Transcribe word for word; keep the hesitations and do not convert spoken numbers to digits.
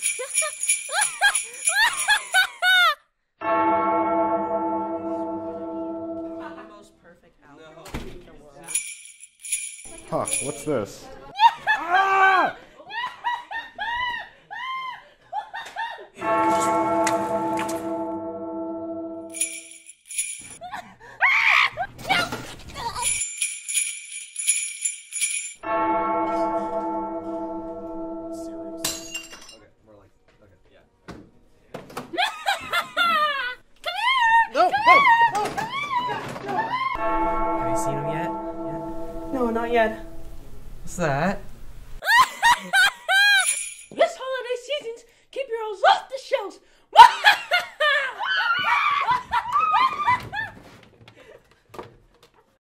Huh, what's this? Ah! No, no, no. Have you seen him yet? No, not yet. What's that?